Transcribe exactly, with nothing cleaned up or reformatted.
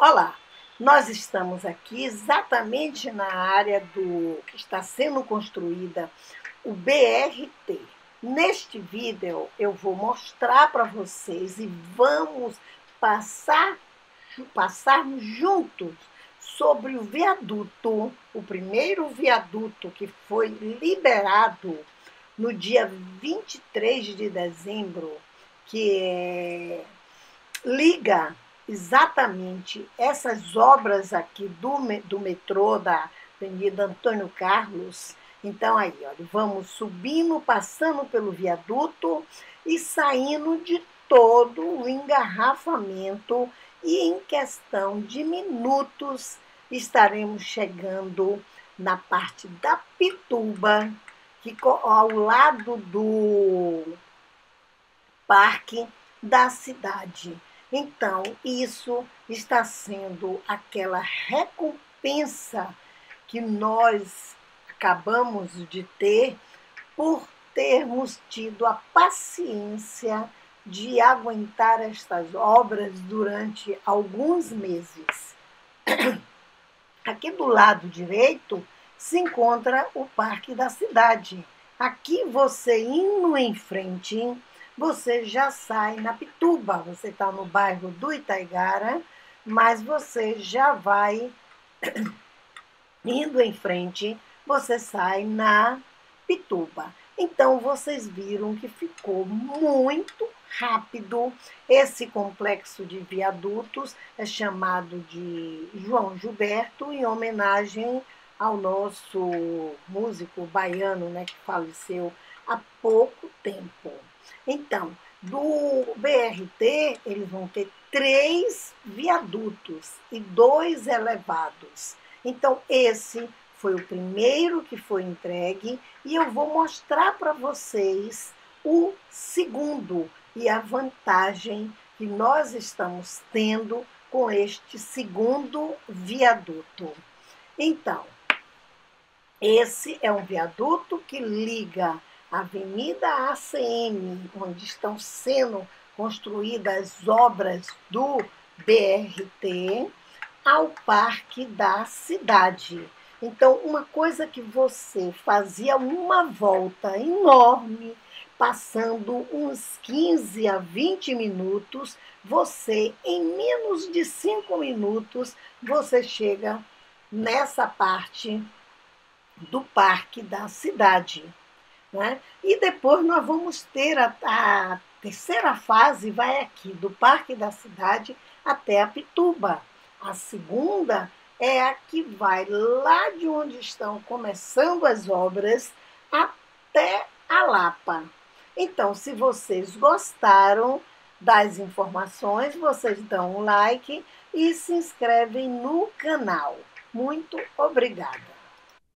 Olá, nós estamos aqui exatamente na área do que está sendo construída o B R T. Neste vídeo eu vou mostrar para vocês e vamos passar passarmos juntos sobre o viaduto, o primeiro viaduto que foi liberado no dia vinte e três de dezembro, que é, liga exatamente essas obras aqui do, do metrô da Avenida Antônio Carlos. Então, aí, olha, vamos subindo, passando pelo viaduto e saindo de todo o engarrafamento, e em questão de minutos estaremos chegando na parte da Pituba, que ao lado do Parque da Cidade. Então, isso está sendo aquela recompensa que nós acabamos de ter por termos tido a paciência de aguentar estas obras durante alguns meses. Aqui do lado direito se encontra o Parque da Cidade. Aqui você indo em frente, você já sai na Pituba. Você está no bairro do Itaigara, mas você já vai indo em frente, você sai na Pituba. Então, vocês viram que ficou muito rápido. Esse complexo de viadutos é chamado de João Gilberto, em homenagem ao nosso músico baiano, né, que faleceu há pouco tempo. Então, do B R T, eles vão ter três viadutos e dois elevados. Então, esse foi o primeiro que foi entregue e eu vou mostrar para vocês o segundo e a vantagem que nós estamos tendo com este segundo viaduto. Então, esse é um viaduto que liga a Avenida A C M, onde estão sendo construídas as obras do B R T, ao Parque da Cidade. Então, uma coisa que você fazia uma volta enorme, passando uns quinze a vinte minutos, você, em menos de cinco minutos, você chega nessa parte do Parque da Cidade. Né? E depois nós vamos ter a, a terceira fase, vai aqui do Parque da Cidade até a Pituba. A segunda é a que vai lá de onde estão começando as obras até a Lapa. Então, se vocês gostaram das informações, vocês dão um like e se inscrevem no canal. Muito obrigada!